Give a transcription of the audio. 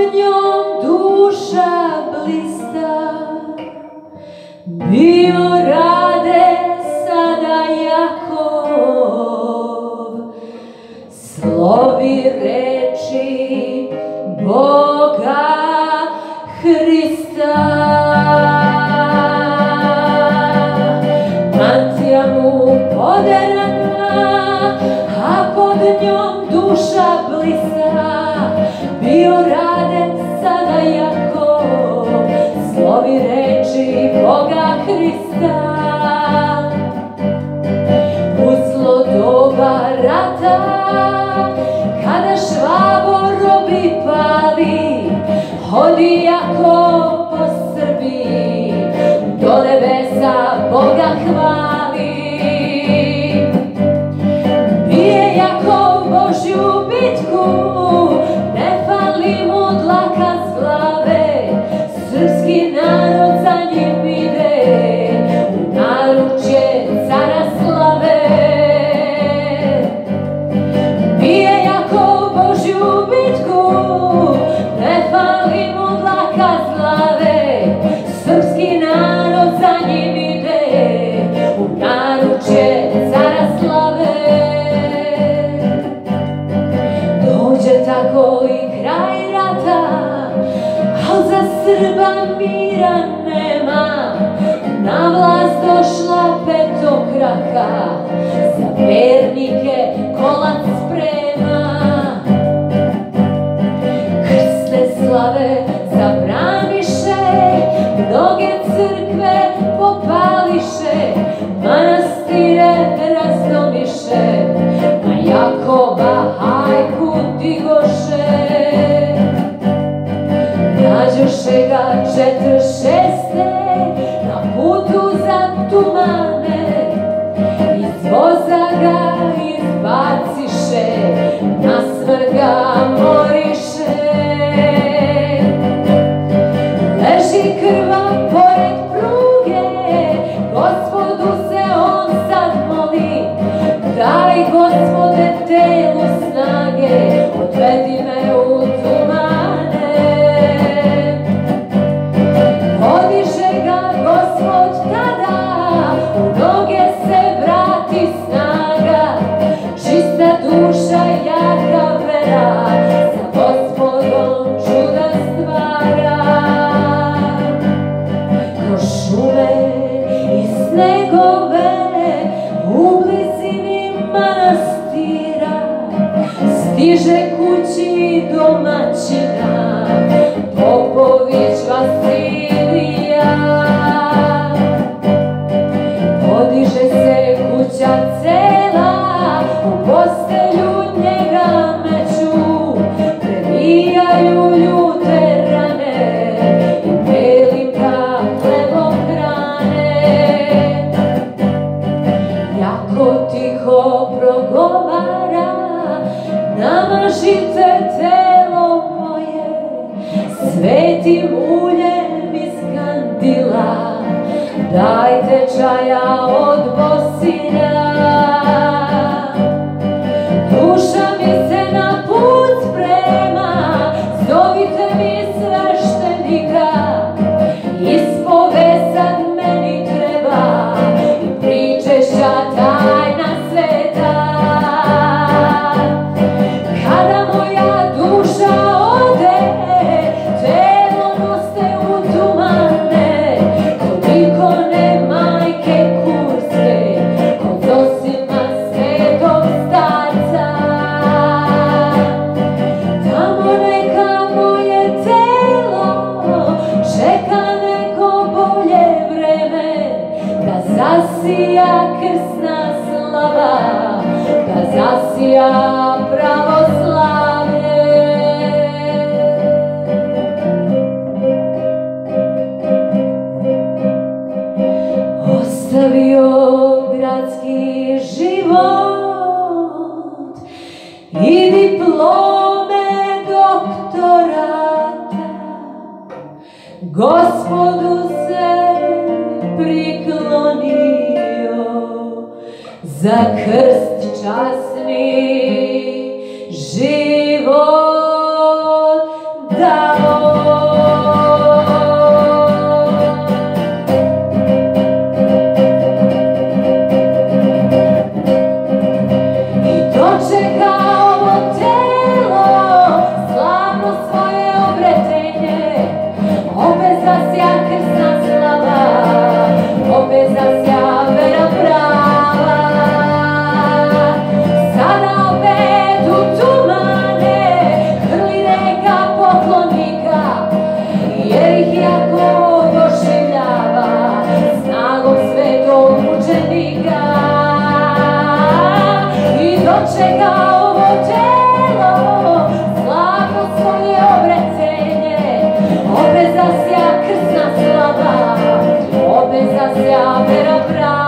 njom duša blista. Bio rade sada Jakov, slovi reči Boga Hrista. Mantija mu poderana, a pod njom duša blista. Bio rade sada Jakov, slovi reči Boga Hrista. Uslo doba rata, kada Švabo robi pali, hodi Jakov po Srbiji, do nebesa Boga hvali. Bije Jakov Božju bitku, ne fali mu dlaka s glave, srpski narod za njim ide, u naručje cara slave. Bije Jakov Božju bitku, ne fali mu dlaka s glave, srpski narod za njim ide, u naručje cara slave. Dođe tako i kraj rata, al za Srba mira nema. Na vlast došla petokraka, za vernike kolac sprema. Krsne slave zabraniše, mnoge crkve popališe, manastire razdomiše, na Jakova hajku digoše. Nađoše ga 46. na putu za tumane, iz voza ga izbaciše, na smrt ga moriše. Leži krvav pored pruge, Gospodu se on sad moli, daj Gospode telu snage, odvedi me u tumane. Podiže ga Gospod tada, u noge se vrati snaga, čista duša, jaka vera, sa Gospodom čuda stvara. Kroz šume i snegove, u blizini manastira, stiže kući domaćina, Popović Vasilija. Podiže se kuća cela, u postelju njega meću, prebijaju ljute rane i belim ga hlebom hrane. Jako tiho progovara, namažite telo moje svetim uljem iz kandila, dajte čaja od Bosilja. Duša mi se na put sprema, zovite mi sveštenika, ispovesad meni treba i pričešća tajna sveta. Kada moja duša ode, telo noste u tumane, kod ikone majke Kurske, kod Zosima svetog starca. Tamo neka moje telo čeka neko bolje vreme, da zasija krsna slava, da zasija pravoslavlje. Ostavio gradski život i diplome doktorata, Gospodu se priklonio, za krst časni život dao. čeka ovo telo, slavno svoje obrecenje, opet zasja krsna slava, opet zasja vera prava.